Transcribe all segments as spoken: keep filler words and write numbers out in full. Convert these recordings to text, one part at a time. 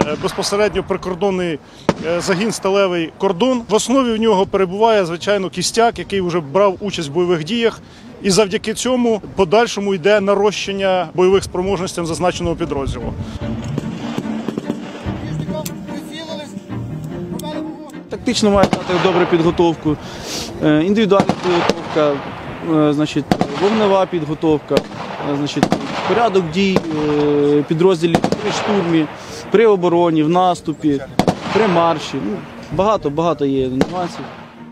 безпосередньо прикордонний загін «Сталевий кордон». В основі в нього перебуває, звичайно, кістяк, який вже брав участь в бойових діях. І завдяки цьому подальшому йде нарощення бойових спроможностей зазначеного підрозділу. Тактично має мати добру підготовку, індивідуальна підготовка, значить, вогнева підготовка, значить, порядок дій підрозділів при штурмі, при обороні, в наступі, при марші. Ну, багато, багато є нюансів.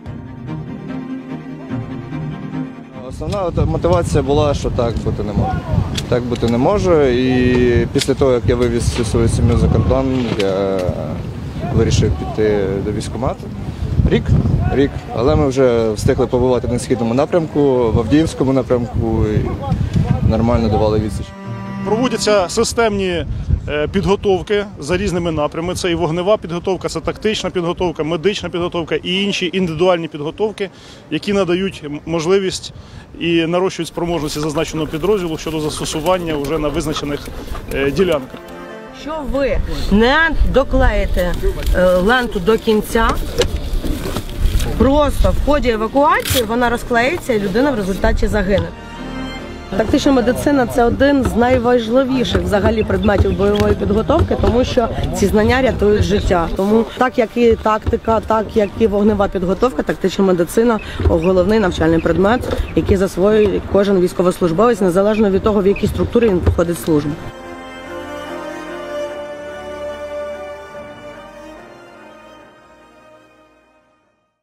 Основна мотивація була, що так бути не може. Так бути не може. І після того, як я вивіз всю свою сім'ю за кордон, я вирішив піти до військкомату. Рік, рік. Але ми вже встигли побувати на східному напрямку, в Авдіївському напрямку і нормально давали відсіч. Проводяться системні підготовки за різними напрямами. Це і вогнева підготовка, це тактична підготовка, медична підготовка і інші індивідуальні підготовки, які надають можливість і нарощують спроможності зазначеного підрозділу щодо застосування вже на визначених ділянках. Якщо ви не доклеїте ленту до кінця, просто в ході евакуації вона розклеїться і людина в результаті загине. Тактична медицина – це один з найважливіших взагалі предметів бойової підготовки, тому що ці знання рятують життя. Тому так як і тактика, так як і вогнева підготовка, тактична медицина – головний навчальний предмет, який засвоює кожен військовослужбовець, незалежно від того, в якій структурі він проходить службу.